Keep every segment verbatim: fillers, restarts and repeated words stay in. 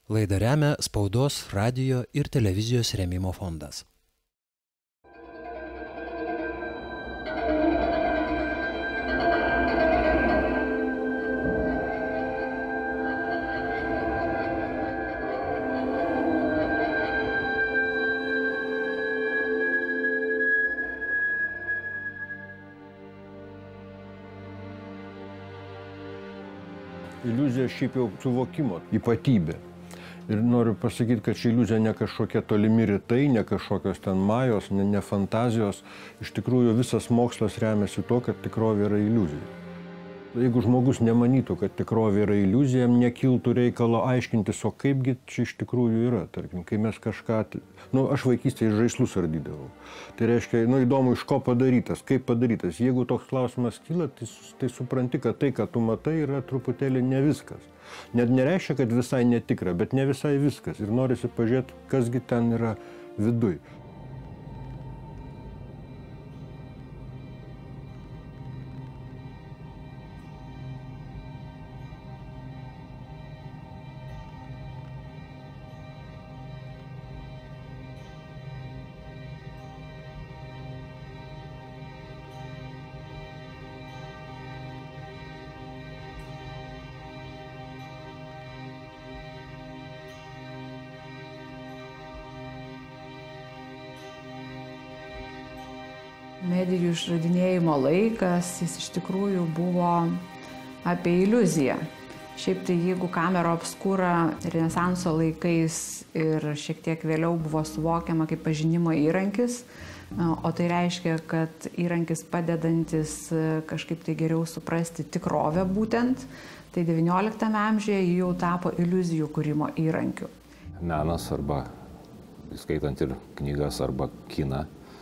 Laidą remia Spaudos, radijo ir televizijos rėmimo fondas. Iliuzija šiaip jau suvokimo ypatybė. Ir noriu pasakyti, kad ši iliuzija ne kažkokie tolimi rytai, ne kažkokios ten majos, ne, ne fantazijos. Iš tikrųjų visas mokslas remiasi tuo, kad tikrovė yra iliuzija. Jeigu žmogus nemanytų, kad tikrovė yra iliuzija, jam nekiltų reikalo aiškintis, o kaipgi čia iš tikrųjų yra. Tarkim, kai mes kažką... Nu, aš vaikystėje žaislus ardydavau. Tai reiškia, nu, įdomu, iš ko padarytas, kaip padarytas. Jeigu toks klausimas kyla, tai, tai supranti, kad tai, ką tu matai, yra truputėlį ne viskas. Net nereiškia, kad visai netikra, bet ne visai viskas. Ir norisi pažiūrėti, kasgi ten yra viduj. Medijų išradinėjimo laikas, jis iš tikrųjų buvo apie iliuziją. Šiaip tai jeigu kamera obskura Renesanso laikais ir šiek tiek vėliau buvo suvokiama kaip pažinimo įrankis, o tai reiškia, kad įrankis padedantis kažkaip tai geriau suprasti tikrovę būtent, tai devynioliktame amžiuje jį jau tapo iliuzijų kūrimo įrankiu. Menas arba, skaitant ir knygas arba kiną,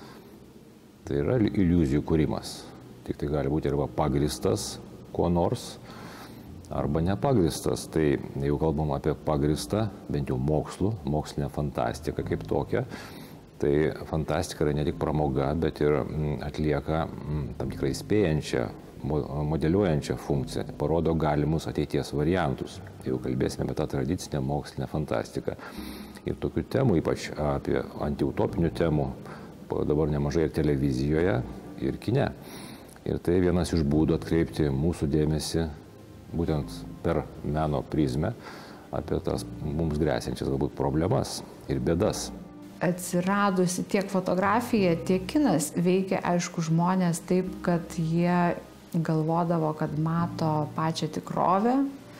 tai yra iliuzijų kūrimas. Tik tai gali būti arba pagristas kuo nors, arba nepagristas. Tai jau kalbam apie pagristą, bent jau mokslų, mokslinę fantastiką kaip tokią. Tai fantastika yra ne tik pramoga, bet ir atlieka tam tikrai spėjančią, modeliuojančią funkciją. Parodo galimus ateities variantus. Jau kalbėsime apie tą tradicinę mokslinę fantastiką. Ir tokių temų, ypač apie antiutopinių temų, dabar nemažai ir televizijoje, ir kine. Ir tai vienas iš būdų atkreipti mūsų dėmesį būtent per meno prizmę apie tas mums grėsiančias galbūt problemas ir bėdas. Atsiradusi tiek fotografija, tiek kinas veikia, aišku, žmonės taip, kad jie galvodavo, kad mato pačią tikrovę.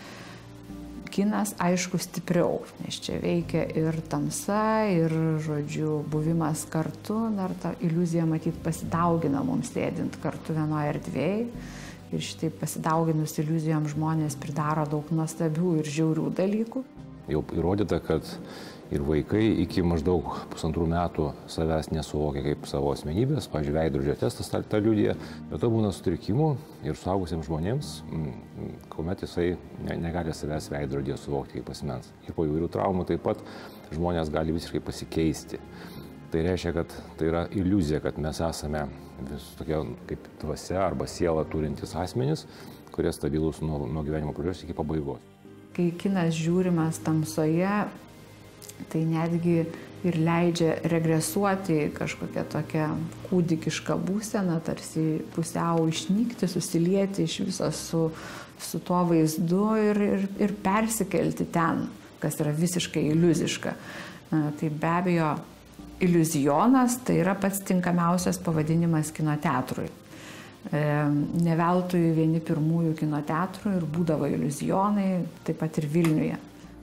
Kinas, aišku, stipriau, nes čia veikia ir tamsa, ir, žodžiu, buvimas kartu, dar ta iliuzija, matyt, pasidaugina mums sėdint kartu vienoje erdvėje. Ir šitai pasidauginus iliuzijom žmonės pridaro daug nuostabių ir žiaurių dalykų. Jau įrodyta, kad ir vaikai iki maždaug pusantrų metų savęs nesuvokia kaip savo asmenybės, pavyzdžiui, veidrodžio testas tą, tą liudija, bet to būna sutrikimų ir suaugusiems žmonėms, kuomet jisai negali savęs veidrodėje suvokti kaip asmens. Ir po įvairių traumų taip pat žmonės gali visiškai pasikeisti. Tai reiškia, kad tai yra iliuzija, kad mes esame vis tokie kaip dvasia arba siela turintys asmenys, kurie stabilūs nuo, nuo gyvenimo pradžios iki pabaigos. Kai kinas žiūrimas tamsoje, tai netgi ir leidžia regresuoti kažkokią tokią kūdikišką būseną, tarsi pusiau išnykti, susilieti iš viso su, su tuo vaizdu ir, ir, ir persikelti ten, kas yra visiškai iliuziška. Tai be abejo, iliuzionas tai yra pats tinkamiausias pavadinimas kino teatrui. Ne veltui vieni pirmųjų kino teatrų ir būdavo iliuzionai, taip pat ir Vilniuje.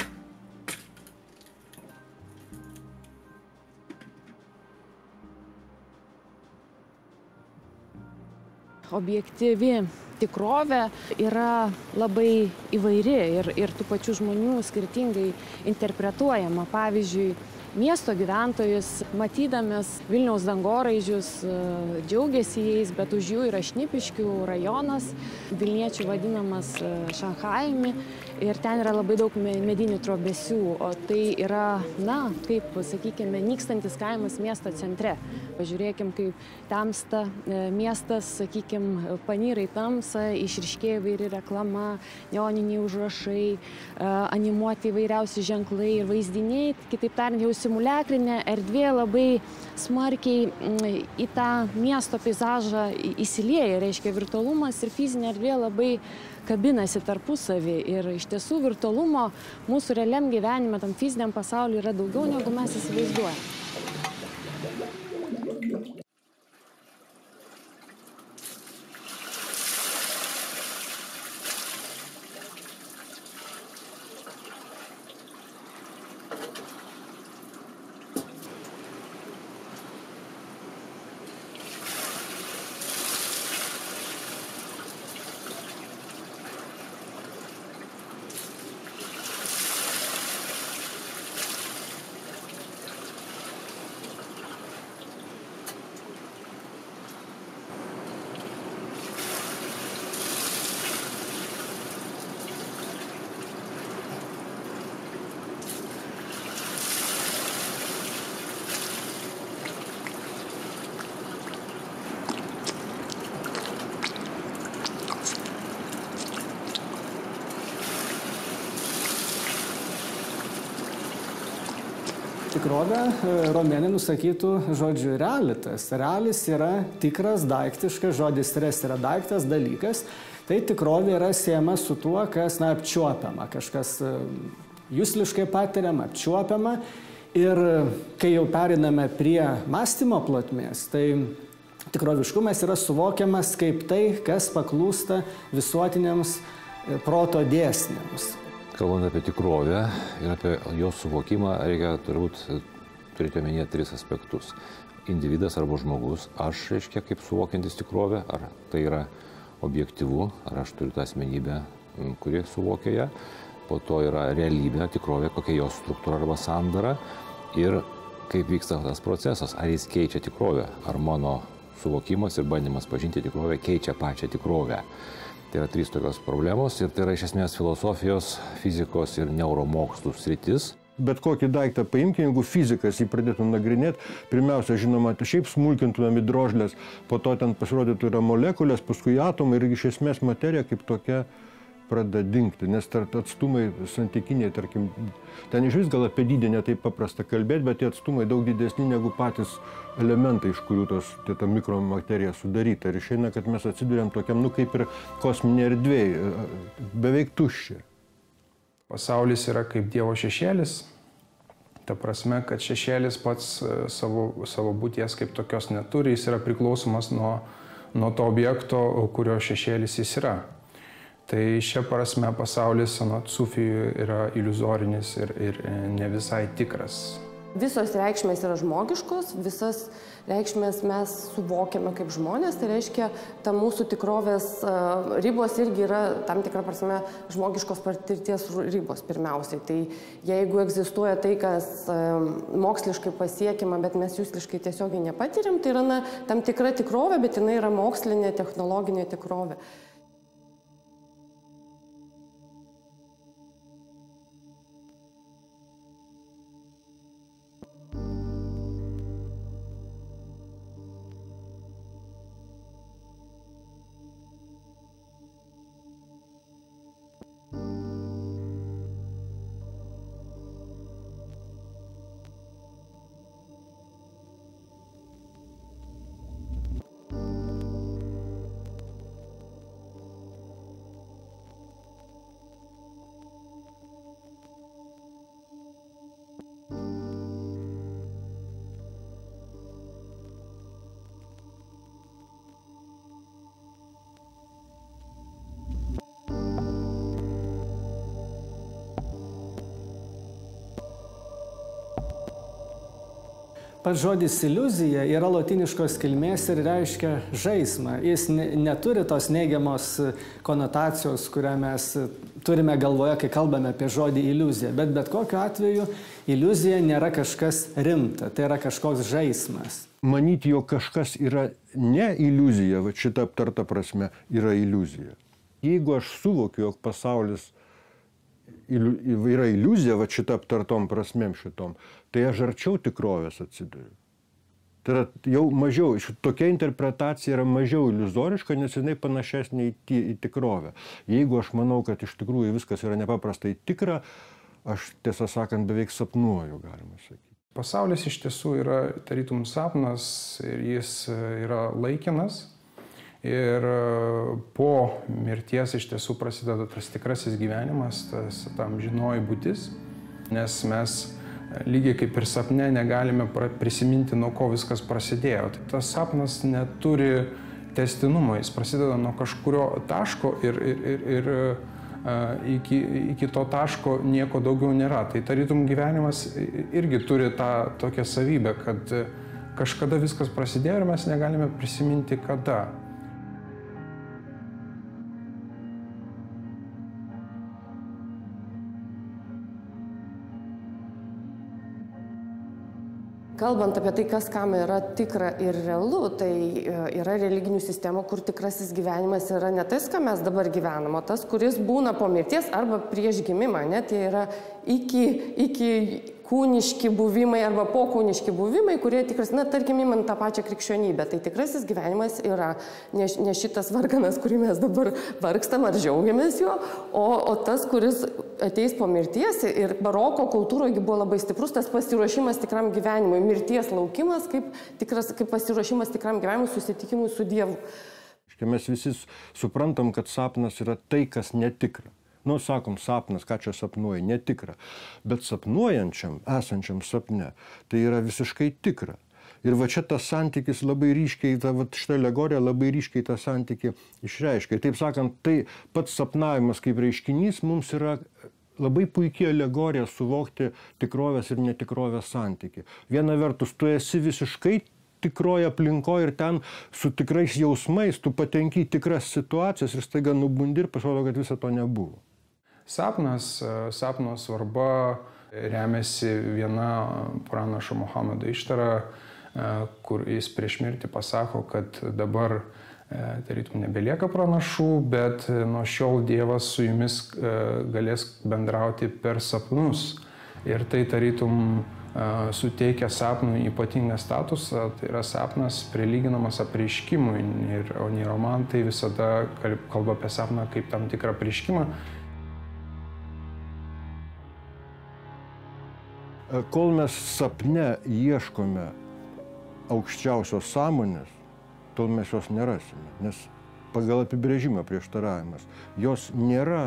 Objektyvi tikrovė yra labai įvairi ir, ir tų pačių žmonių skirtingai interpretuojama. Pavyzdžiui, miesto gyventojus, matydamas Vilniaus dangoraižius, džiaugiasi jais, bet už jų yra Šnipiškių rajonas, vilniečių vadinamas Šanchajumi, ir ten yra labai daug medinių trobesių, o tai yra, na, kaip, sakykime, nykstantis kaimas miesto centre. Pažiūrėkim, kaip tamsta miestas, sakykim, panyrai tams, šviesa, išryškėja įvairi reklama, neoniniai užrašai, animuoti įvairiausi ženklai ir vaizdiniai. Kitaip tariant, jau simuliakrinė erdvė labai smarkiai į tą miesto peizažą įsilieja. Reiškia, virtualumas ir fizinė erdvė labai kabinasi tarpusavį. Ir iš tiesų virtualumo mūsų realiam gyvenime, tam fiziniam pasauliu yra daugiau, negu mes įsivaizduojame. Tikrovė romėnai nusakytų žodžiu realitas. Realis yra tikras, daiktiškas, žodis res yra daiktas, dalykas. Tai tikrovė yra siejama su tuo, kas na, apčiuopiama, kažkas jusliškai patiriama, apčiuopiama. Ir kai jau periname prie mąstymo plotmės, tai tikroviškumas yra suvokiamas kaip tai, kas paklūsta visuotiniams proto dėsniams. Kalbant apie tikrovę ir apie jos suvokimą, reikia turbūt turėti omenyje tris aspektus. Individas arba žmogus, aš, reiškia, kaip suvokiantis tikrovę, ar tai yra objektyvu, ar aš turiu tą asmenybę, kuri suvokia ją. Po to yra realybė, tikrovė, kokia jos struktūra arba sandara ir kaip vyksta tas procesas, ar jis keičia tikrovę, ar mano suvokimas ir bandymas pažinti tikrovę keičia pačią tikrovę. Tai yra trys tokios problemos ir tai yra iš esmės filosofijos, fizikos ir neuromokslų sritis. Bet kokį daiktą paimkime, jeigu fizikas jį pradėtų nagrinėti, pirmiausia, žinoma, šiaip smulkintumėm į drožlės, po to ten pasirodytų yra molekulės, paskui atomai ir iš esmės materija kaip tokia pradeda dingti, nes atstumai santykiniai, tarkim, ten iš vis gal apie dydį ne taip paprasta kalbėti, bet tie atstumai daug didesni negu patys elementai, iš kurių tos, tie, ta mikromaterija sudaryta. Ir išeina, kad mes atsiduriam tokiam, nu kaip ir kosminė erdvėje, beveik tuščia. Pasaulis yra kaip Dievo šešėlis, ta prasme, kad šešėlis pats savo, savo būties kaip tokios neturi, jis yra priklausomas nuo, nuo to objekto, kurio šešėlis jis yra. Tai šia prasme pasaulis anot sufijų yra iliuzorinis ir, ir ne visai tikras. Visos reikšmės yra žmogiškos, visas reikšmės mes suvokiame kaip žmonės, tai reiškia, ta mūsų tikrovės ribos irgi yra tam tikra prasme žmogiškos patirties ribos pirmiausiai. Tai jeigu egzistuoja tai, kas moksliškai pasiekima, bet mes jusliškai tiesiogiai nepatiriam, tai yra na, tam tikra tikrovė, bet jinai yra mokslinė, technologinė tikrovė. Pats žodis iliuzija yra lotyniškos kilmės ir reiškia žaismą. Jis neturi tos neigiamos konotacijos, kurią mes turime galvoje, kai kalbame apie žodį iliuzija. Bet bet kokiu atveju iliuzija nėra kažkas rimta, tai yra kažkoks žaismas. Manyti, jog kažkas yra ne iliuzija, va šita aptarta prasme, yra iliuzija. Jeigu aš suvokiu, jog pasaulis yra iliuzija, va šita aptartom prasmėm šitom, tai aš arčiau tikrovės atsiduriu. Tai yra jau mažiau, tokia interpretacija yra mažiau iliuzoriška, nes jinai panašesnė į, į tikrovę. Jeigu aš manau, kad iš tikrųjų viskas yra nepaprastai tikra, aš tiesą sakant beveik sapnuoju, galima sakyti. Pasaulis iš tiesų yra tarytum sapnas ir jis yra laikinas. Ir po mirties iš tiesų prasideda tas tikrasis gyvenimas, tas tam žinoji būtis, nes mes lygiai kaip ir sapne negalime prisiminti, nuo ko viskas prasidėjo. Tas sapnas neturi tęstinumo, jis prasideda nuo kažkurio taško ir, ir, ir, ir iki, iki to taško nieko daugiau nėra. Tai tarytum gyvenimas irgi turi tą tokią savybę, kad kažkada viskas prasidėjo ir mes negalime prisiminti kada. Kalbant apie tai, kas kam yra tikra ir realu, tai yra religinių sistemų, kur tikrasis gyvenimas yra ne tas, ką mes dabar gyvenam, o tas, kuris būna po mirties arba prieš gimimą. Ne? Tai yra iki, iki kūniški buvimai arba po kūniški buvimai, kurie tikras, na, tarkim, imant tą pačią krikščionybę. Tai tikrasis gyvenimas yra ne, ne šitas varganas, kurį mes dabar vargstam ar džiaugiamės jo, o, o tas, kuris ateis po mirties. Ir baroko kultūroje buvo labai stiprus tas pasiruošimas tikram gyvenimui, mirties laukimas kaip, tikras, kaip pasiruošimas tikram gyvenimui, susitikimui su Dievu. Mes visi suprantam, kad sapnas yra tai, kas netikra. Nu, sakom, sapnas, ką čia sapnuoji, netikra. Bet sapnuojančiam, esančiam sapne, tai yra visiškai tikra. Ir va čia tas santykis labai ryškiai, ta, va, šitą alegoriją labai ryškiai tą santykį išreiškia. Taip sakant, tai pats sapnavimas kaip reiškinys mums yra labai puikiai alegorija suvokti tikrovės ir netikrovės santykį. Viena vertus, tu esi visiškai tikroje aplinkoje ir ten su tikrais jausmais tu patenki į tikras situacijas ir staiga nubundi ir pasirodo, kad viso to nebuvo. Sapnas, sapno svarba remiasi viena pranašo Muhamedo ištara, kur jis prieš mirtį pasako, kad dabar tarytum nebelieka pranašų, bet nuo šiol Dievas su jumis galės bendrauti per sapnus. Ir tai tarytum suteikia sapnui ypatingą statusą, tai yra sapnas prilyginamas apreiškimui. Ir oniromantai visada kalba apie sapną kaip tam tikrą apreiškimą. Kol mes sapne ieškome aukščiausios sąmonės, tol mes jos nerasime, nes pagal apibrėžimą prieštaravimas, jos nėra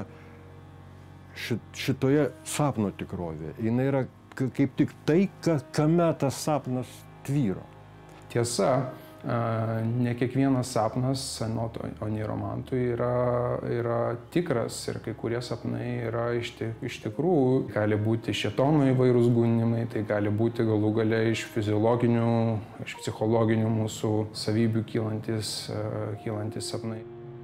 šitoje sapno tikrovėje. Jis yra kaip tik tai, kame tas sapnas tvyro. Tiesa, ne kiekvienas sapnas anot oniromantų yra, yra tikras ir kai kurie sapnai yra iš, iš tikrųjų. Gali būti šėtono įvairūs gundimai, tai gali būti galų gale iš fiziologinių, iš psichologinių mūsų savybių kylantis, kylantis sapnai.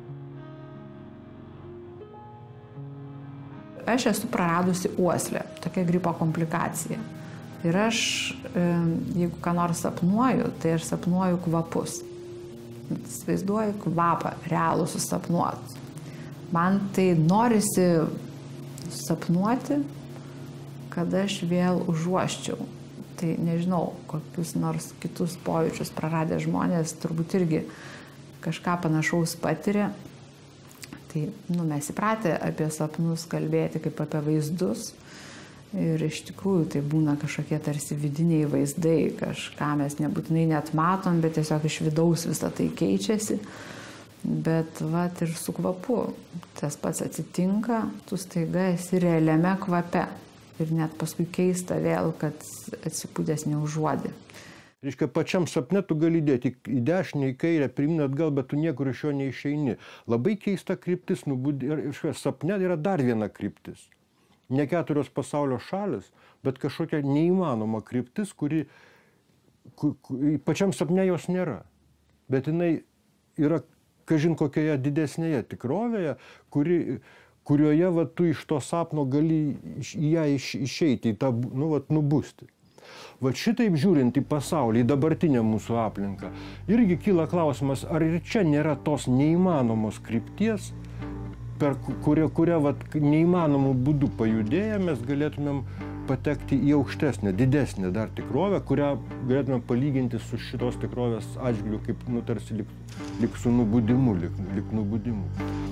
Aš esu praradusi uoslę, tokia gripo komplikacija. Ir aš, jeigu ką nors sapnuoju, tai aš sapnuoju kvapus. Įsivaizduoju kvapą, realų susapnuot. Man tai norisi sapnuoti, kad aš vėl užuoščiau. Tai nežinau, kokius nors kitus pojūčius praradę žmonės turbūt irgi kažką panašaus patiria. Tai nu, mes įpratę apie sapnus kalbėti kaip apie vaizdus. Ir iš tikrųjų tai būna kažkokie tarsi vidiniai vaizdai, kažką mes nebūtinai net matom, bet tiesiog iš vidaus visą tai keičiasi. Bet vat ir su kvapu tas pats atsitinka, tu staiga esi realiame kvape. Ir net paskui keista vėl, kad atsipūdęs neužuodi. Reiškia, pačiam sapne tu gali dėti į dešinę, į kairę, priimti atgal, bet tu niekur iš jo neišeini. Labai keista kryptis, nubudi, ir iš sapne yra dar viena kryptis. Ne keturios pasaulio šalis, bet kažkokia neįmanoma kryptis, kuri ku, ku, pačiam sapne jos nėra. Bet jinai yra, kažin kokioje didesnėje tikrovėje, kuri, kurioje va, tu iš to sapno gali į ją iš, išeiti, į tą, nu, va, nubusti. Va šitaip žiūrint į pasaulį, į dabartinę mūsų aplinką, irgi kyla klausimas, ar ir čia nėra tos neįmanomos krypties, per kurią, kurią vat, neįmanomų būdų pajudėję mes galėtumėm patekti į aukštesnę, didesnę dar tikrovę, kurią galėtume palyginti su šitos tikrovės atžvilgiu, kaip, nu, tarsi lik, lik su nubudimu, lik, lik nubudimu.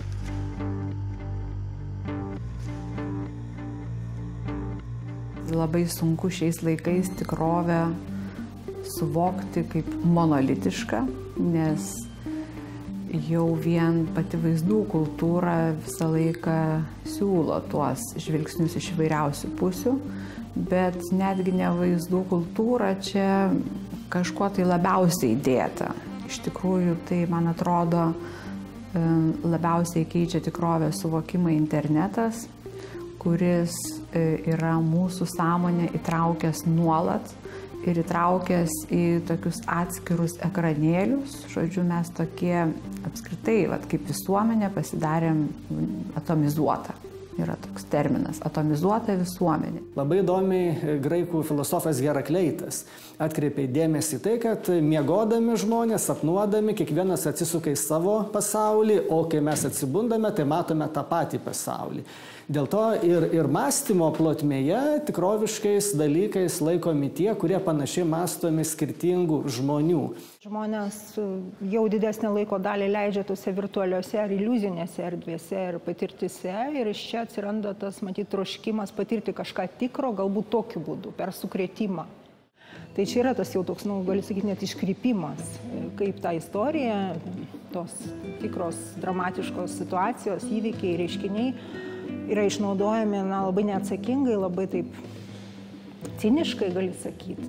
Labai sunku šiais laikais tikrovę suvokti kaip monolitišką, nes jau vien pati vaizdų kultūra visą laiką siūlo tuos žvilgsnius iš įvairiausių pusių, bet netgi ne vaizdų kultūra čia kažkuo tai labiausiai dėta. Iš tikrųjų, tai, man atrodo, labiausiai keičia tikrovės suvokimą internetas, kuris yra mūsų sąmonę įtraukęs nuolat ir įtraukęs į tokius atskirus ekranėlius. Žodžiu, mes tokie apskritai, vat, kaip visuomenė pasidarėm atomizuota. Yra toks terminas – atomizuota visuomenė. Labai įdomiai graikų filosofas Herakleitas atkreipė dėmesį tai, kad miegodami žmonės, sapnuodami, kiekvienas atsisuka į savo pasaulį, o kai mes atsibundame, tai matome tą patį pasaulį. Dėl to ir, ir mąstymo plotmėje tikroviškais dalykais laikomi tie, kurie panašiai mąstomi skirtingų žmonių. Žmonės jau didesnį laiko dalį leidžia tose virtualiuose ar iliuzinėse erdvėse ir patirtise, ir iš čia atsiranda tas, matyt, troškimas patirti kažką tikro, galbūt tokiu būdu, per sukrėtimą. Tai čia yra tas jau toks, nu, gali sakyti, net iškrypimas, kaip ta istorija, tos tikros dramatiškos situacijos, įvykiai, reiškiniai yra išnaudojami, na, labai neatsakingai, labai taip ciniškai, gali sakyti.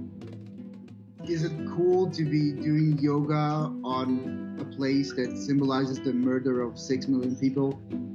Is it cool to be doing yoga on a place that symbolizes the murder of six million people?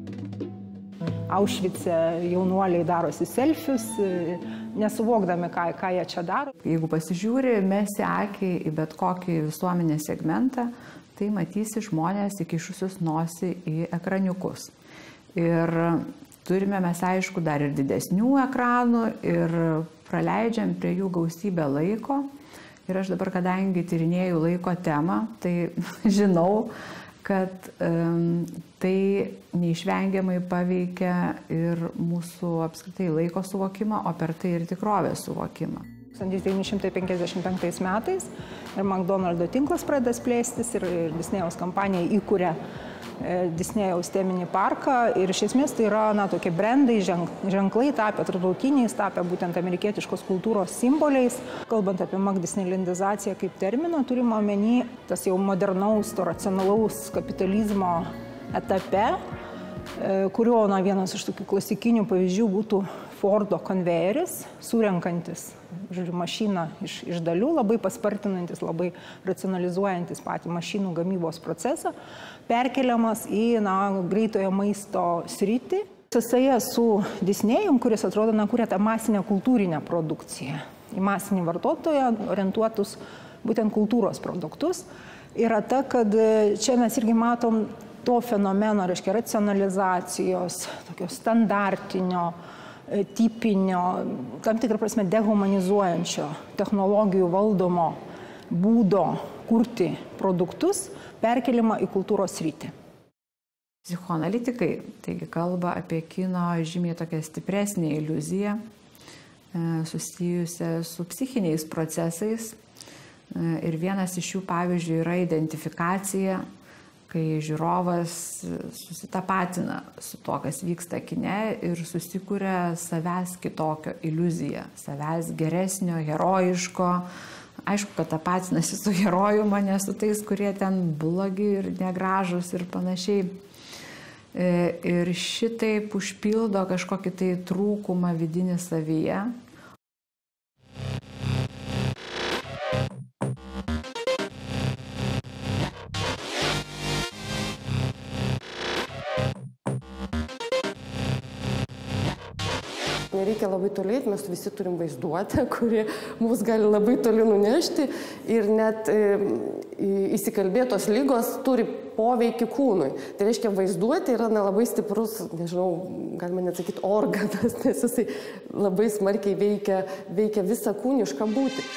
Aušvice jaunuoliai darosi selfius, nesuvokdami, ką, ką jie čia daro. Jeigu pasižiūri, mesi akį į bet kokį visuomenės segmentą, tai matysi žmonės įkišusius nosį į ekraniukus. Ir turime mes, aišku, dar ir didesnių ekranų ir praleidžiam prie jų gausybę laiko. Ir aš dabar, kadangi tyrinėju laiko temą, tai žinau, kad um, tai neišvengiamai paveikia ir mūsų apskritai laiko suvokimą, o per tai ir tikrovės suvokimą. tūkstantis devyni šimtai penkiasdešimt penktais metais ir McDonald's tinklas pradeda plėstis ir, ir Disnėjaus kompanija įkuria Disnėjaus teminį parką ir iš esmės tai yra, na, tokie brandai, ženklai tapę tarptautiniais, tapę būtent amerikietiškos kultūros simboliais. Kalbant apie McDisneylandizaciją kaip terminą, turime omeny tas jau modernaus, to racionalaus kapitalizmo etape, kurio, na, vienas iš tokių klasikinių pavyzdžių būtų Fordo konvejeris, surenkantis, žodžiu, mašiną iš, iš dalių, labai paspartinantis, labai racionalizuojantis patį mašinų gamybos procesą, perkeliamas į, na, greitojo maisto sritį. Sąsaja su Disnėjum, kuris atrodo, na, kuria tą masinę kultūrinę produkciją, į masinį vartotoją orientuotus būtent kultūros produktus, yra ta, kad čia mes irgi matom to fenomeno, reiškia, racionalizacijos, tokio standartinio, tipinio, tam tikrą prasme dehumanizuojančio, technologijų valdomo būdo kurti produktus, perkelimą į kultūros sritį. Psichoanalitikai, taigi, kalba apie kino žymiai tokią stipresnę iliuziją, susijusią su psichiniais procesais. Ir vienas iš jų, pavyzdžiui, yra identifikacija, kai žiūrovas susitapatina su to, kas vyksta kine ir susikuria savęs kitokio iliuziją, savęs geresnio, herojiško. Aišku, kad tapatinasi su herojum, ne su tais, kurie ten blogi ir negražus ir panašiai. Ir šitaip užpildo kažkokį tai trūkumą vidinį savyje. Nereikia labai tolėti, mes visi turim vaizduotę, kuri mus gali labai toli nunešti ir net e, įsikalbėtos lygos turi poveikį kūnui. Tai reiškia, vaizduotė yra na, labai stiprus, nežinau, galima net sakyti, organas, nes jisai labai smarkiai veikia, veikia visą kūnišką būtį.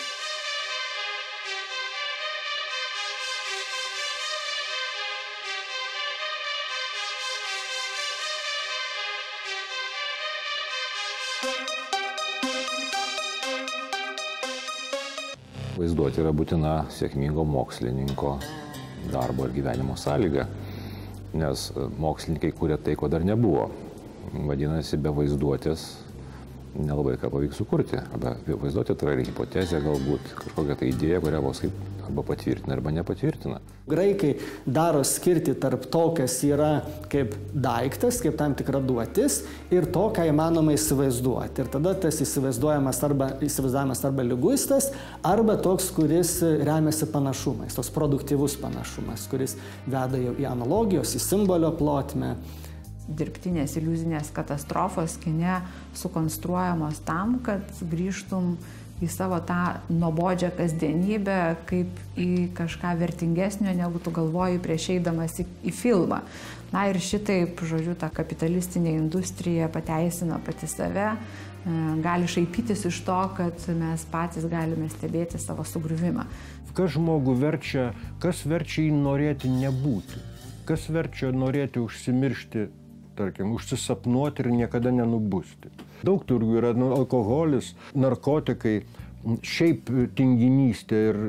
Vaizduotė yra būtina sėkmingo mokslininko darbo ir gyvenimo sąlyga, nes mokslininkai kuria tai, ko dar nebuvo. Vadinasi, be vaizduotės nelabai ką pavyks sukurti. Arba vaizduotė tai yra hipotezė, galbūt kažkokia tai idėja, kurią vos kaip arba patvirtina, arba nepatvirtina. Graikai daro skirti tarp to, kas yra kaip daiktas, kaip tam tikra duotis, ir to, ką įmanoma įsivaizduoti. Ir tada tas įsivaizduojamas arba, įsivaizduojamas arba liguistas, arba toks, kuris remiasi panašumais, toks produktyvus panašumas, kuris veda jau į analogijos, į simbolio plotmę. Dirbtinės iliuzinės katastrofos kine sukonstruojamos tam, kad grįžtum į savo tą nuobodžią kasdienybę kaip į kažką vertingesnio, negu tu galvoji prieš eidamas į, į filmą. Na ir šitaip, žodžiu, ta kapitalistinė industrija pateisina pati save, gali šaipytis iš to, kad mes patys galime stebėti savo sugriuvimą. Kas žmogų verčia, kas verčia jį norėti nebūti? Kas verčia norėti užsimiršti, tarkim, užsisapnuoti ir niekada nenubusti? Daug turgų yra alkoholis, narkotikai, šiaip tinginystė ir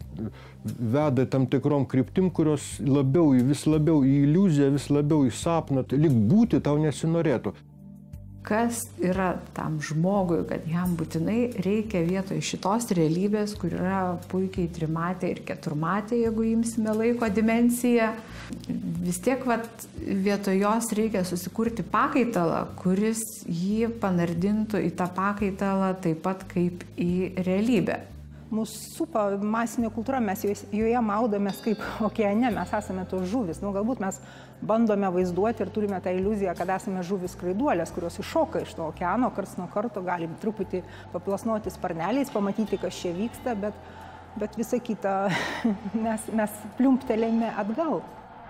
veda tam tikrom kryptim, kurios labiau, vis labiau į iliuziją, vis labiau į sapną, lyg būti tau nesinorėtų. Kas yra tam žmogui, kad jam būtinai reikia vietoj šitos realybės, kur yra puikiai trimatė ir keturmatė, jeigu imsime laiko dimensiją, vis tiek vat, vietoj jos reikia susikurti pakaitalą, kuris jį panardintų į tą pakaitalą taip pat kaip į realybę. Mūsų supa masinė kultūra, mes joje maudomės kaip okeane, mes esame tos žuvis. Nu, galbūt mes bandome vaizduoti ir turime tą iliuziją, kad esame žuvis skraiduolės, kurios iššoka iš to okeano, karts nuo karto galim truputį paplasnoti sparneliais, pamatyti, kas čia vyksta, bet, bet visa kita mes, mes pliumptelėme atgal.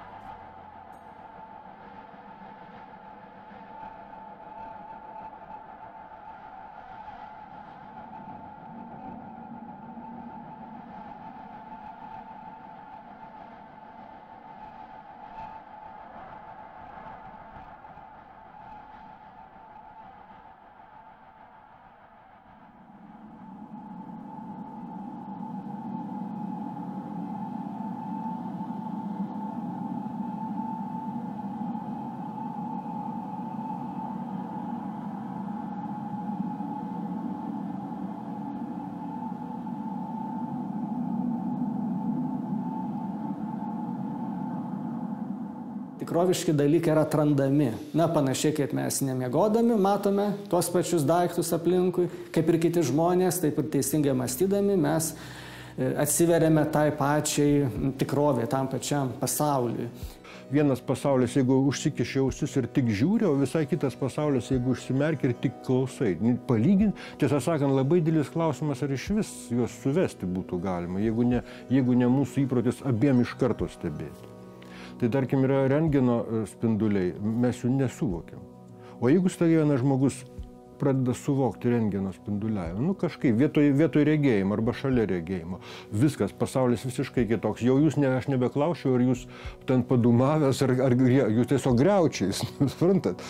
Tikroviški dalykai yra atrandami. Na, panašiai kaip mes nemiegodami matome tuos pačius daiktus aplinkui, kaip ir kiti žmonės, taip ir teisingai mąstydami mes atsiveriame tai pačiai tikrovė, tam pačiam pasauliui. Vienas pasaulis, jeigu užsikiši ausis ir tik žiūri, o visai kitas pasaulis, jeigu užsimerki ir tik klausai. Palygint, tiesą sakant, labai didelis klausimas, ar iš vis juos suvesti būtų galima, jeigu ne, jeigu ne mūsų įprotis abiem iš karto stebėti. Tai tarkim yra rentgeno spinduliai, mes jų nesuvokiam. O jeigu staiga vienas žmogus pradeda suvokti rentgeno spinduliavimą, nu kažkaip vietoj, vietoj regėjimo arba šalia regėjimo, viskas, pasaulis visiškai kitoks. Jau jūs, ne, aš nebeklausiu, ar jūs ten padumavęs, ar, ar jūs tiesiog griaučiais, suprantat?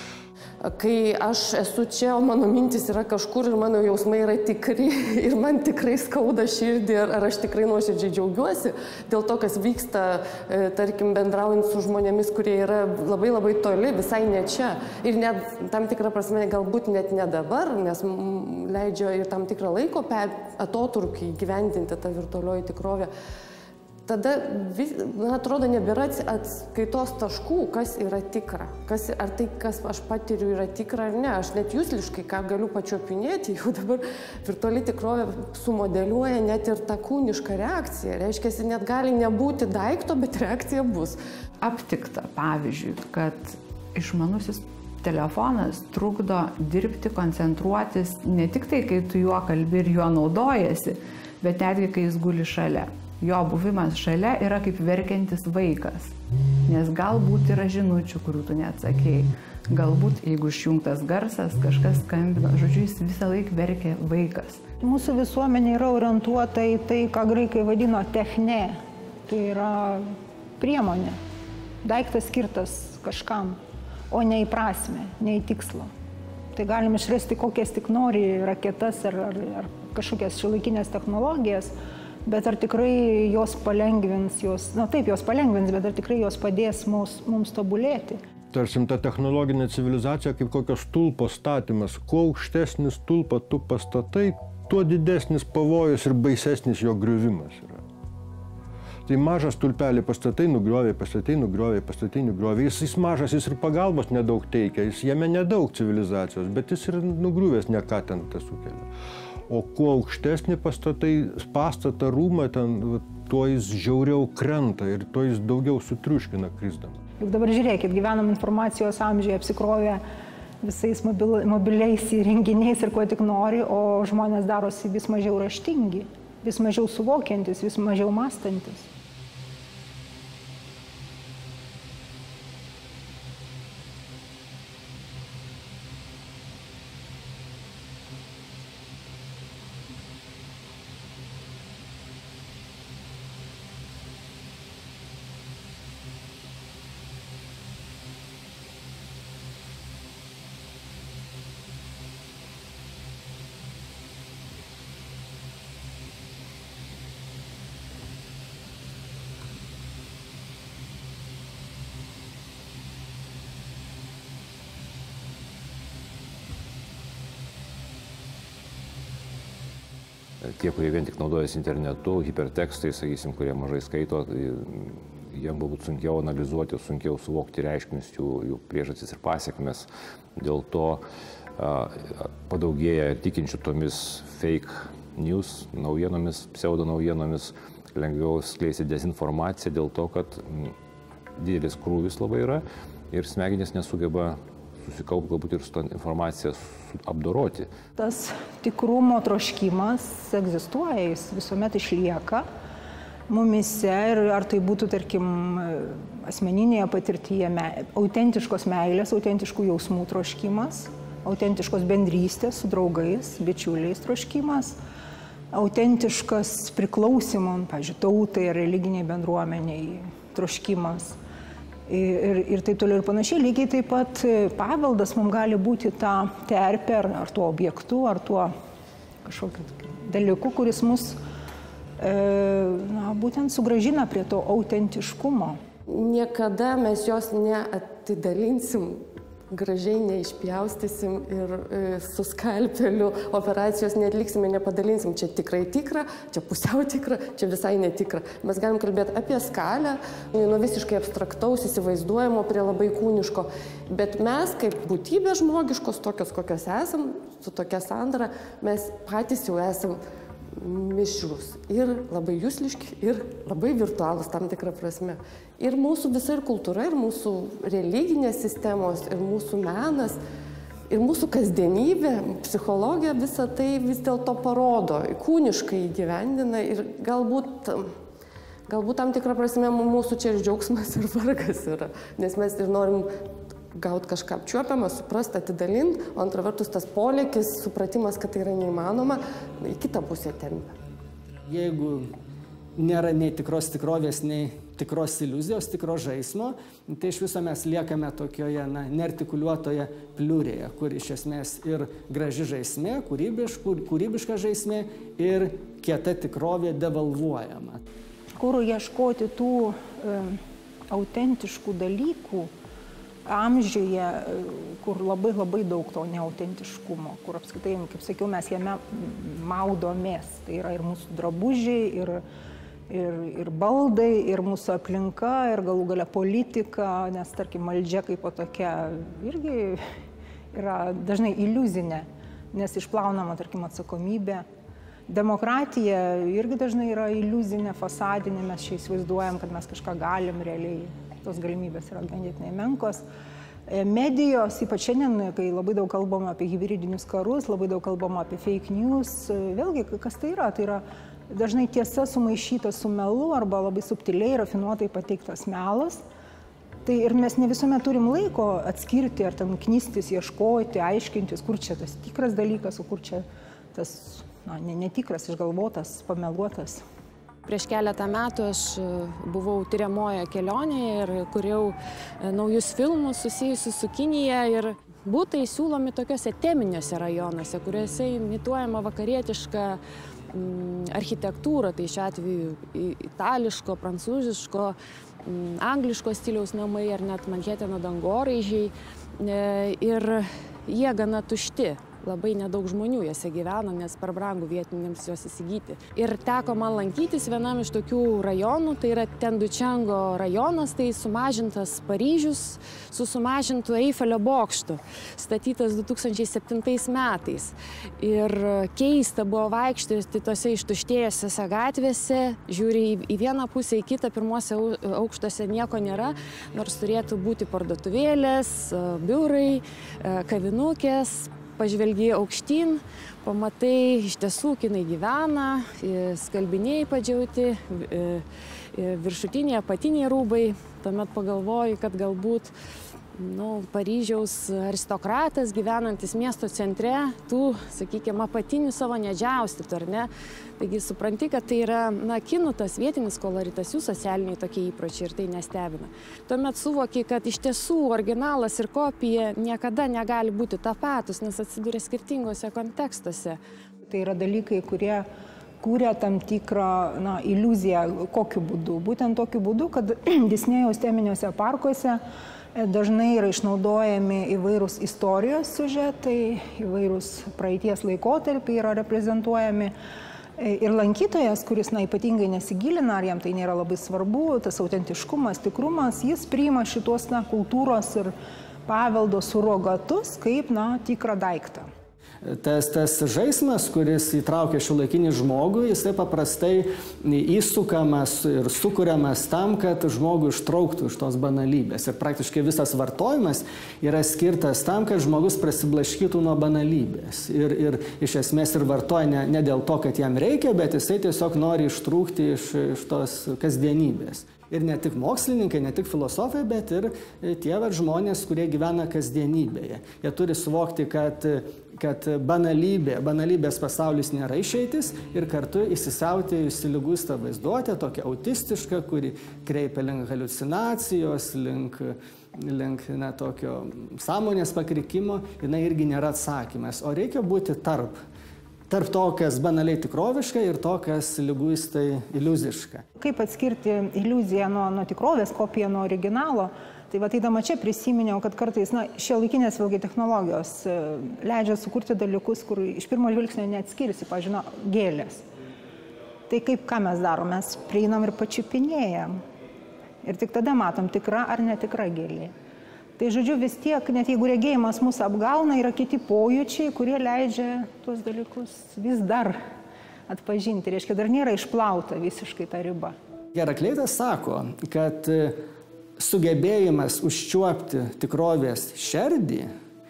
Kai aš esu čia, o mano mintis yra kažkur ir mano jausmai yra tikri ir man tikrai skauda širdį, ar aš tikrai nuoširdžiai džiaugiuosi dėl to, kas vyksta, tarkim, bendraujant su žmonėmis, kurie yra labai labai toli, visai ne čia. Ir net tam tikrą prasme, galbūt net ne dabar, nes leidžia ir tam tikrą laiko atotrūkį gyvendinti tą virtualioji tikrovę. Tada, man atrodo, nebėra atskaitos taškų, kas yra tikra. Kas, ar tai, kas aš patiriu, yra tikra ar ne. Aš net jusliškai, ką galiu pačiopinėti, jau dabar virtuali tikrovė sumodeliuoja net ir tą kūnišką reakciją. Reiškia, net gali nebūti daikto, bet reakcija bus. Aptikta, pavyzdžiui, kad išmanusis telefonas trukdo dirbti, koncentruotis ne tik tai, kai tu juo kalbi ir juo naudojasi, bet netgi, kai jis guli šalia. Jo buvimas šalia yra kaip verkiantis vaikas, nes galbūt yra žinučių, kurių tu neatsakėjai. Galbūt, jeigu išjungtas garsas, kažkas skambino, žodžiu, jis visą laiką verkia vaikas. Mūsų visuomenė yra orientuota į tai, ką graikai vadino techne. Tai yra priemonė. Daiktas skirtas kažkam, o ne į prasmę, ne į tikslą. Tai galim išrasti kokias tik nori raketas ar, ar, ar kažkokias šiuolaikinės technologijas, bet ar tikrai jos palengvins, jos, na taip, jos palengvins, bet ar tikrai jos padės mums, mums tobulėti. Tarsim, ta technologinė civilizacija kaip kokios stulpo statymas. Kuo aukštesnis stulpą tu pastatai, tuo didesnis pavojus ir baisesnis jo griuvimas yra. Tai mažas stulpelį pastatai, nugriovė, pastatai, nugriovė, pastatai, nugriovė. Jis, jis mažas, jis ir pagalbos nedaug teikia, jis jame nedaug civilizacijos, bet jis ir nugriuvęs ne ką ten tą sukelia. O kuo aukštesni pastatai, pastatą, rūmą, ten, tuo jis žiauriau krenta ir tuo jis daugiau sutriuškina krisdama. Juk dabar žiūrėkit, gyvenam informacijos amžiuje, apsikrovę visais mobil, mobiliais įrenginiais ir kuo tik nori, o žmonės darosi vis mažiau raštingi, vis mažiau suvokiantis, vis mažiau mąstantis. Tie, kurie vien tik naudojasi internetu, hipertekstai, sakysim, kurie mažai skaito, jiems galbūt sunkiau analizuoti, sunkiau suvokti reiškinius, jų, jų priežastis ir pasiekmes. Dėl to a, padaugėja tikinčių tomis fake news naujienomis, pseudo naujienomis, lengviau skleisti dezinformaciją dėl to, kad m, didelis krūvis labai yra ir smegenys nesugeba susikaupt galbūt ir su tą informaciją apdoroti. Tas tikrumo troškimas egzistuoja, jis visuomet išlieka mumise ir ar tai būtų, tarkim, asmeninėje patirtyje me, autentiškos meilės, autentiškų jausmų troškimas, autentiškos bendrystės su draugais, bičiuliais troškimas, autentiškas priklausimo, pavyzdžiui, tautai, religiniai bendruomeniai troškimas. Ir, ir taip toliau ir panašiai. Lygiai taip pat paveldas mums gali būti tą terpę, ar, ar tuo objektu, ar tuo kažkokiu dalyku, kuris mus e, na, būtent sugrąžina prie to autentiškumo. Niekada mes jos neatidalinsim, gražiai neišpjaustysim ir e, su skalpeliu operacijos neatliksime, nepadalinsim. Čia tikrai tikra, čia pusiau tikra, čia visai netikra. Mes galim kalbėti apie skalę, nuo visiškai abstraktaus įsivaizduojamo prie labai kūniško. Bet mes, kaip būtybė žmogiškos, tokios kokios esam, su tokia sandara, mes patys jau esam mišrus. Ir labai jusliški, ir labai virtualūs tam tikrą prasme. Ir mūsų visa ir kultūra, ir mūsų religinės sistemos, ir mūsų menas, ir mūsų kasdienybė, psichologija, visa tai vis dėlto parodo, kūniškai įgyvendina ir galbūt, galbūt tam tikrą prasme mūsų čia ir džiaugsmas, ir vargas yra. Nes mes ir norim gauti kažką apčiuopiamą, suprasti, atidalinti, o antra vertus tas polėkis, supratimas, kad tai yra neįmanoma, į kitą pusę tempia. Jeigu nėra nei tikros tikrovės, nei tikros iliuzijos, tikros žaismo, tai iš viso mes liekame tokioje na, neartikuliuotoje pliurėje, kur iš esmės ir graži žaismė, kūrybišk, kūrybiška žaismė ir kieta tikrovė devalvuojama. Kur ieškoti tų e, autentiškų dalykų, amžiuje, kur labai labai daug to neautentiškumo, kur apskritai, kaip sakiau, mes jame maudomės. Tai yra ir mūsų drabužiai, ir, ir, ir baldai, ir mūsų aplinka, ir galų gale politika, nes, tarkim, valdžia kaip po tokia irgi yra dažnai iliuzinė, nes išplaunama, tarkim, atsakomybė. Demokratija irgi dažnai yra iliuzinė, fasadinė, mes čia įsivaizduojam, kad mes kažką galim realiai. Tos galimybės yra ganėtinai menkos. Medijos, ypač šiandien, kai labai daug kalbama apie hibridinius karus, labai daug kalbama apie fake news, vėlgi, kas tai yra? Tai yra dažnai tiesa sumaišyta su melu arba labai subtiliai, rafinuotai pateiktas melas. Tai ir mes ne visuomet turim laiko atskirti, ar ten knystis, ieškoti, aiškintis, kur čia tas tikras dalykas, o kur čia tas na, netikras, išgalvotas, pameluotas. Prieš keletą metų aš buvau tyriamoje kelionėje ir kuriau naujus filmus susijusius su Kinija ir būtai siūlomi tokiuose teminiuose rajonuose, kuriuose imituojama vakarietiška architektūrą, tai šiuo atveju itališko, prancūziško, angliško stiliaus namai ar net Manheteno dangoraižiai. Ir jie gana tušti. Labai nedaug žmonių juose gyvena, nes per brangų vietiniams juos įsigyti. Ir teko man lankytis vienam iš tokių rajonų, tai yra Tendučengo rajonas, tai sumažintas Paryžius su sumažintu Eifelio bokštu, statytas du tūkstančiai septintais metais. Ir keista buvo vaikščioti tose ištuštėjusiose gatvėse, žiūri į vieną pusę, į kitą, pirmuose aukštuose nieko nėra, nors turėtų būti parduotuvėlės, biurai, kavinukės. Pažvelgiai aukštyn, pamatai, iš tiesų kinai gyvena, skalbiniai padžiauti, viršutiniai, apatiniai rūbai. Tuomet pagalvoju, kad galbūt nu, Paryžiaus aristokratas gyvenantis miesto centre, tų, sakykime, apatinių savo nedžiaustytų, ar ne? Taigi supranti, kad tai yra, na, kinų tas vietinis koloritas, jų socialiniai tokie įpročiai ir tai nestebina. Tuomet suvoki, kad iš tiesų originalas ir kopija niekada negali būti tapatus, nes atsiduria skirtingose kontekstuose. Tai yra dalykai, kurie kūrė tam tikrą na, iliuziją, kokiu būdu. Būtent tokiu būdu, kad Disnėjaus teminiuose parkuose dažnai yra išnaudojami įvairūs istorijos siužetai, įvairūs praeities laikotarpiai yra reprezentuojami. Ir lankytojas, kuris na, ypatingai nesigilina, ar jam tai nėra labai svarbu, tas autentiškumas, tikrumas, jis priima šitos na, kultūros ir paveldo surogatus kaip na, tikrą daiktą. Tas, tas žaismas, kuris įtraukia šiuolaikinį žmogų, jisai paprastai įsukamas ir sukuriamas tam, kad žmogų ištrauktų iš tos banalybės. Ir praktiškai visas vartojimas yra skirtas tam, kad žmogus prasiblaškytų nuo banalybės. Ir, ir iš esmės ir vartoja ne, ne dėl to, kad jam reikia, bet jisai tiesiog nori ištrūkti iš, iš tos kasdienybės. Ir ne tik mokslininkai, ne tik filosofai, bet ir tie žmonės, kurie gyvena kasdienybėje. Jie turi suvokti, kad, kad banalybė, banalybės pasaulis nėra išeitis ir kartu įsisiautėjusi liguista vaizduotė, tokia autistiška, kuri kreipia link haliucinacijos, link, link na, tokio sąmonės pakrikimo, jinai irgi nėra atsakymas. O reikia būti tarp. Tarp to, kas banaliai tikroviška ir to, kas liguistai iliuziška. Kaip atskirti iliuziją nuo, nuo tikrovės, kopiją nuo originalo? Tai va, eidama čia prisiminiau, kad kartais na, šiuolaikinės vėlgi technologijos leidžia sukurti dalykus, kur iš pirmo žvilgsnio neatskirsi, pažino, gėlės. Tai kaip ką mes darom? Mes prieinam ir pačiupinėjam. Ir tik tada matom, tikra ar netikra gėlė. Tai žodžiu vis tiek, net jeigu regėjimas mūsų apgauna, yra kiti pojūčiai, kurie leidžia tuos dalykus vis dar atpažinti. Reiškia, dar nėra išplauta visiškai ta riba. Herakleitas sako, kad sugebėjimas užčiuopti tikrovės šerdį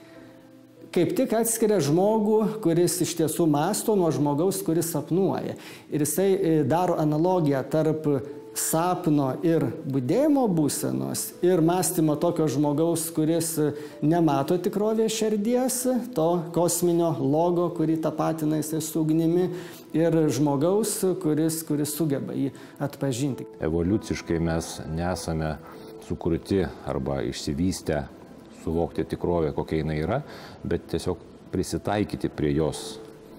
kaip tik atskiria žmogų, kuris iš tiesų mąsto, nuo žmogaus, kuris sapnuoja. Ir jisai daro analogiją tarp sapno ir budėjimo būsenos ir mąstymo tokio žmogaus, kuris nemato tikrovės šerdies, to kosminio logo, kurį tapatina jisai su ugnimi, ir žmogaus, kuris, kuris sugeba jį atpažinti. Evoliuciškai mes nesame sukurti arba išsivystę suvokti tikrovę, kokia jinai yra, bet tiesiog prisitaikyti prie jos,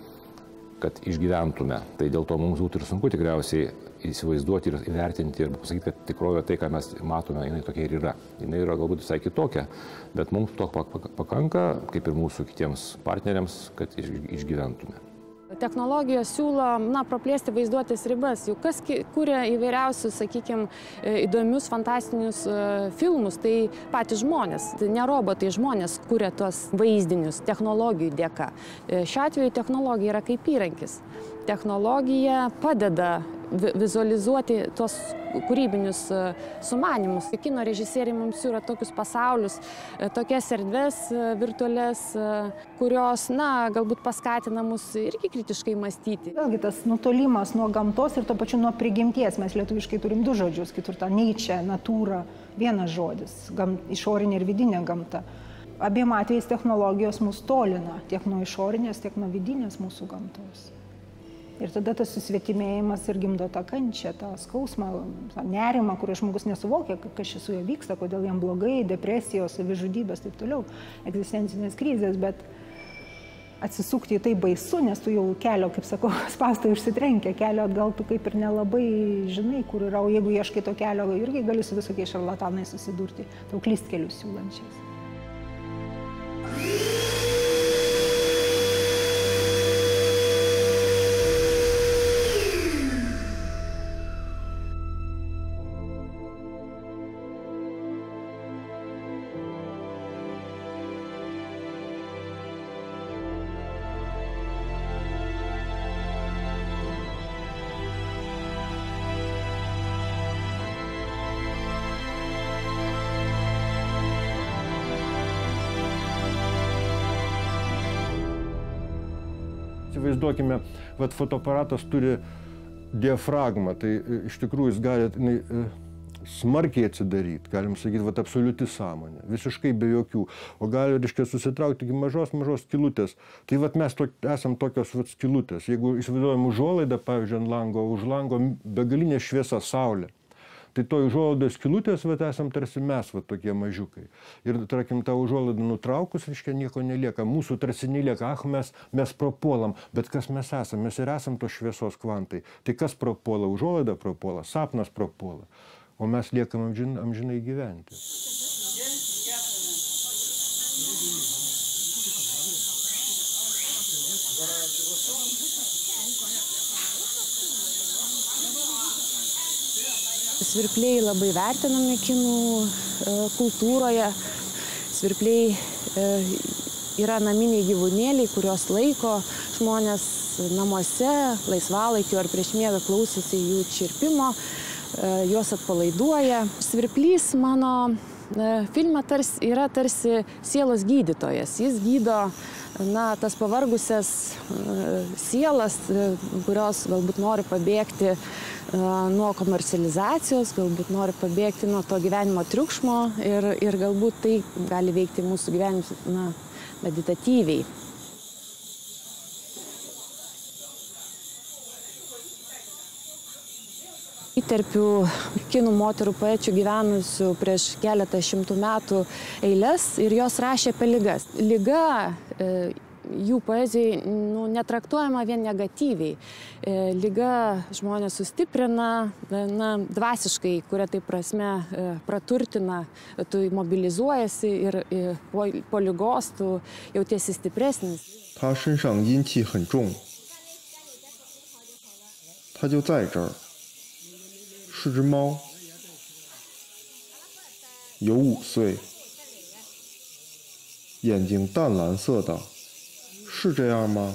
kad išgyventume. Tai dėl to mums būtų ir sunku tikriausiai įsivaizduoti ir įvertinti ir pasakyti, kad tikrovė tai, ką mes matome, jinai tokia ir yra. Jinai yra galbūt visai kitokia, bet mums to pakanka, kaip ir mūsų kitiems partneriams, kad išgyventume. Technologijos siūlo, na, praplėsti vaizduotės ribas. Juk kas kuria įvairiausius, sakykime, įdomius, fantastinius filmus, tai patys žmonės. Ne robotai, žmonės kuria tuos vaizdinius technologijų dėka. Šiuo atveju technologija yra kaip įrankis. Technologija padeda vizualizuoti tuos kūrybinius sumanymus. Kino režisieriai mums siūlo tokius pasaulius, tokias erdves virtualias, kurios, na, galbūt paskatina mus irgi kritiškai mąstyti. Vėlgi tas nutolimas nuo gamtos ir to pačiu nuo prigimties. Mes lietuviškai turim du žodžius, kitur ta nature, natūra, vienas žodis, gam, išorinė ir vidinė gamta. Abiem atvejais technologijos mus tolina, tiek nuo išorinės, tiek nuo vidinės mūsų gamtos. Ir tada tas susvetimėjimas ir gimdo tą kančią, tą skausmą, tą nerimą, kurį žmogus nesuvokia, kas čia su juo vyksta, kodėl jam blogai, depresijos, savižudybės, taip toliau, egzistencinės krizės. Bet atsisukti į tai baisu, nes tu jau kelio, kaip sakau, spaustai užsitrenkia, kelio atgal tu kaip ir nelabai žinai, kur yra, o jeigu ieškai to kelio, irgi gali su visokiais šarlatanais susidurti, tau klystkelius siūlančiais. Įsivaizduokime, vat fotoaparatas turi diafragmą, tai iš tikrųjų jis gali jinai, smarkiai atsidaryti, galim sakyti, vat absoliuti sąmonė, visiškai be jokių, o gali, reiškia, susitraukti iki mažos, mažos skylutės. Tai vat mes to, esam tokios vat skylutės. Jeigu įsivaizduojam užuolaidą, pavyzdžiui, ant lango, už lango begalinė šviesa saulė. Tai to užuolaidos skylutės, vat esam tarsi mes, vat tokie mažiukai. Ir, tarkim, tą užuolaidą nutraukus, reiškia, nieko nelieka. Mūsų tarsi nelieka, ah, mes, mes prapuolam. Bet kas mes esam? Mes ir esam tos šviesos kvantai. Tai kas prapuola? Užuolaida prapuola, sapnas prapuola. O mes liekam amžin, amžinai gyventi. Svirpliai labai vertinami kinų kultūroje. Svirpliai yra naminiai gyvūnėliai, kurios laiko žmonės namuose, laisvalaikiu ar prieš miegą klausėsi jų čirpimo, juos atpalaiduoja. Svirplys mano filme tarsi, yra tarsi sielos gydytojas. Jis gydo na, tas pavargusias sielas, kurios galbūt nori pabėgti nuo komercializacijos, galbūt nori pabėgti nuo to gyvenimo triukšmo ir, ir galbūt tai gali veikti mūsų gyvenimus na, meditatyviai. Įterpiu kinų moterų poečių gyvenusių prieš keletą šimtų metų eiles ir jos rašė apie ligas. Liga e, jų poezijai nu, netraktuojama vien negatyviai. E, liga žmonės sustiprina, e, na, dvasiškai, kuria tai prasme e, praturtina, tu mobilizuojasi ir e, po, po ligos tu jautiesi stipresnis. 他身上阴气很重，他就在这儿。 是只猫，有五岁，眼睛淡蓝色的，是这样吗？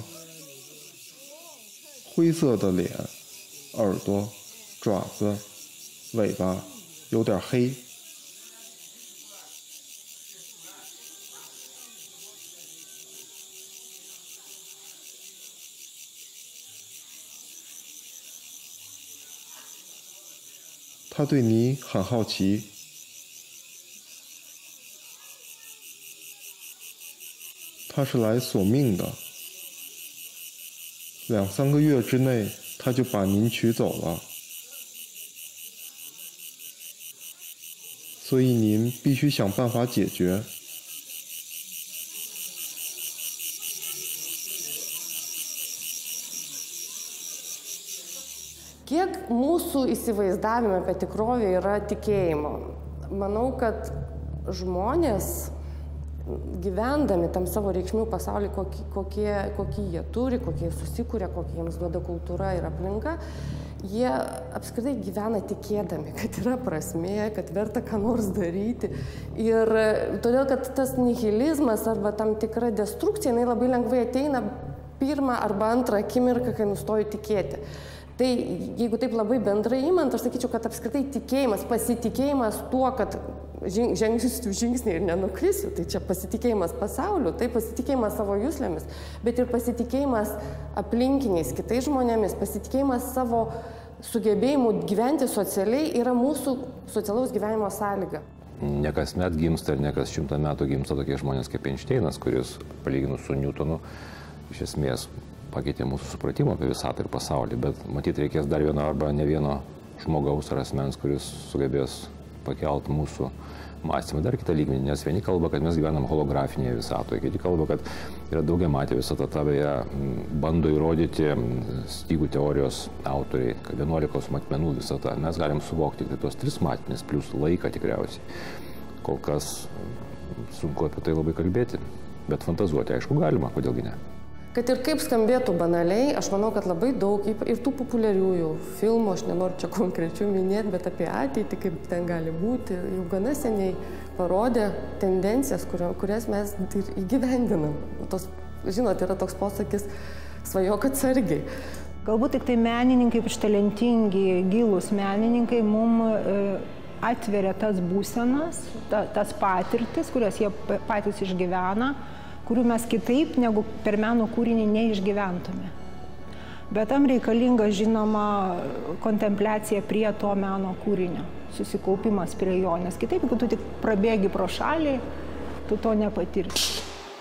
灰色的脸，耳朵、爪子、尾巴有点黑。他对你很好奇，他是来索命的。两三个月之内，他就把您取走了，所以您必须想办法解决。 Kiek mūsų įsivaizdavime apie tikrovę yra tikėjimo? Manau, kad žmonės, gyvendami tam savo reikšmių pasaulį, kokie, kokie, kokie jie turi, kokie susikūrė, kokie jiems duoda kultūra ir aplinka, jie apskritai gyvena tikėdami, kad yra prasmė, kad verta ką nors daryti. Ir todėl, kad tas nihilizmas arba tam tikra destrukcija, jinai labai lengvai ateina pirmą arba antrą akimirką, kai nustoju tikėti. Tai jeigu taip labai bendrai imant, aš sakyčiau, kad apskritai tikėjimas, pasitikėjimas tuo, kad žengsiu žingsnį ir nenukrisiu, tai čia pasitikėjimas pasauliu, tai pasitikėjimas savo juslėmis, bet ir pasitikėjimas aplinkiniais, kitais žmonėmis, pasitikėjimas savo sugebėjimu gyventi socialiai yra mūsų socialaus gyvenimo sąlyga. Ne kasmet gimsta ir ne kas šimtą metų gimsta tokie žmonės kaip Einšteinas, kuris palyginus su Newtonu iš esmės pakeitė mūsų supratimą apie visatą ir pasaulį, bet matyt reikės dar vieno arba ne vieno žmogaus ar asmens, kuris sugebės pakelt mūsų mąstymą, dar kitą lygmenį, nes vieni kalba, kad mes gyvenam holografinėje visatoje, kiti kalba, kad yra daugiamatė visata, ta beje bando įrodyti stygų teorijos autoriai, kad vienuolikos matmenų visata. Mes galim suvokti tik tos tris matmenis, plus laiką tikriausiai. Kol kas sunku apie tai labai kalbėti, bet fantazuoti, aišku, galima, kodėlgi ne. Kad ir kaip skambėtų banaliai, aš manau, kad labai daug ir tų populiariųjų filmų, aš nenoriu čia konkrečių minėti, bet apie ateitį, kaip ten gali būti, jau gana seniai parodė tendencijas, kurias mes ir įgyvendinam. Tos, žinot, yra toks posakis, svajok atsargiai. Galbūt tik tai menininkai, ypač talentingi, gilūs menininkai, mums atveria tas būsenas, ta, tas patirtis, kurias jie patys išgyvena, kurių mes kitaip negu per meno kūrinį neišgyventume. Bet tam reikalinga, žinoma, kontempliacija prie to meno kūrinio, susikaupimas prie jo, nes kitaip, jeigu tu tik prabėgi pro šalį, tu to nepatirsi.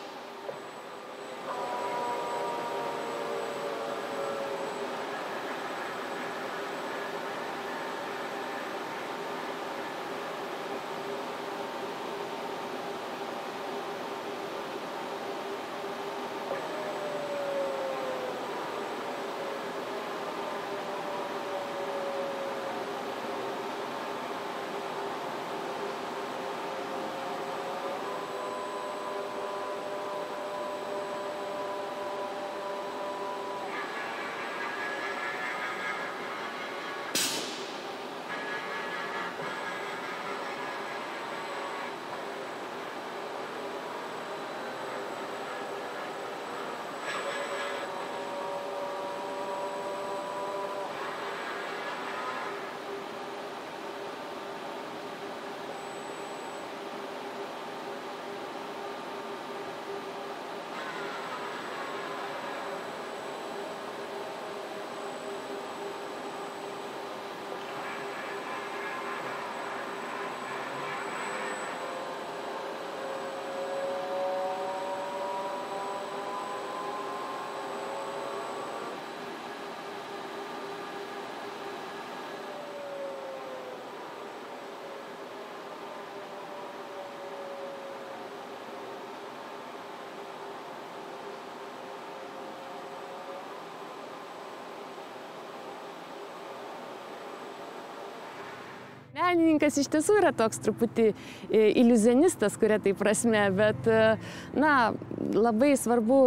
Menininkas iš tiesų yra toks truputį iliuzionistas, kuria tai prasme, bet, na, labai svarbu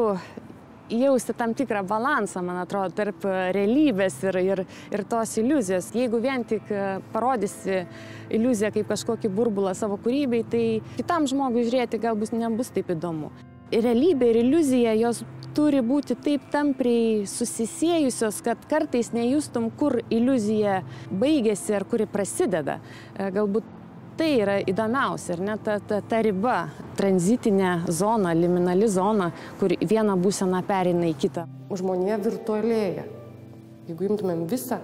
jausti tam tikrą balansą, man atrodo, tarp realybės ir, ir, ir tos iliuzijos. Jeigu vien tik parodysi iliuziją kaip kažkokį burbulą savo kūrybai, tai kitam žmogui žiūrėti galbūt nebus taip įdomu. Realybė ir iliuzija, jos turi būti taip tampriai susisiejusios, kad kartais nejustum, kur iliuzija baigėsi ar kuri prasideda. Galbūt tai yra įdomiausia, ar ne, ta, ta, ta riba, tranzitinė zona, liminali zona, kur viena būsena pereina į kitą. Žmonija virtualėja. Jeigu imtumėm visą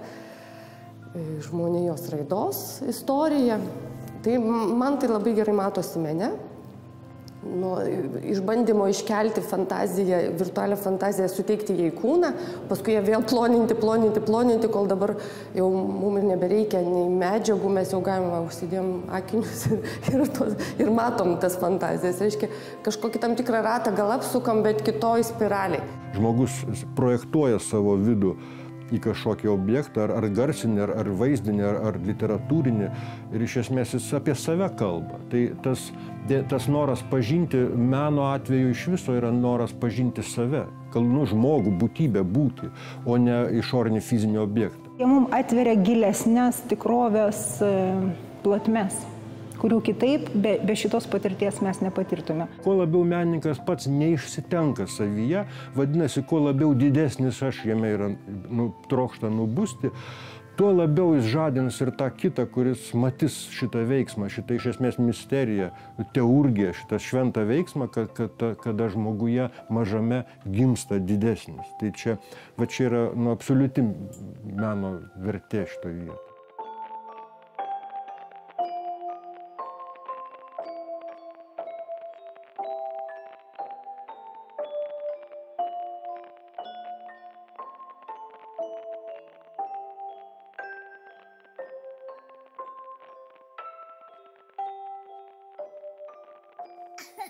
žmonijos raidos istoriją, tai man tai labai gerai matosi mene. Nuo išbandymo iškelti fantaziją, virtualią fantaziją, suteikti jai kūną, paskui ją vėl ploninti, ploninti, ploninti, kol dabar jau mums ir nebereikia nei medžiagų, mes jau galime užsidėm akinius ir, ir, tos, ir matom tas fantazijas. Reiškia, kažkokį tam tikrą ratą gal apsukam, bet kitoj spiraliai. Žmogus projektuoja savo vidų į kažkokį objektą, ar, ar garsinį, ar, ar vaizdinį, ar, ar literatūrinį, ir iš esmės jis apie save kalba. Tai tas, tas noras pažinti meno atveju iš viso yra noras pažinti save, kalnu žmogų, būtybę būti, o ne išorinį fizinį objektą. Jie mums atveria gilesnės tikrovės plotmes, kurių kitaip be, be šitos patirties mes nepatirtume. Kuo labiau menininkas pats neišsitenka savyje, vadinasi, kuo labiau didesnis aš jame yra, nu, trokšta nubusti, tuo labiau jis žadins ir tą kitą, kuris matys šitą veiksmą, šitą iš esmės misteriją, teurgiją, šitą šventą veiksmą, kad, kad, kada žmoguje mažame gimsta didesnis. Tai čia, va čia yra, nu, absoliuti meno vertė šitoje vietoje.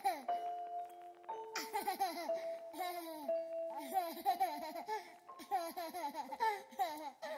Ha ha ha ha ha!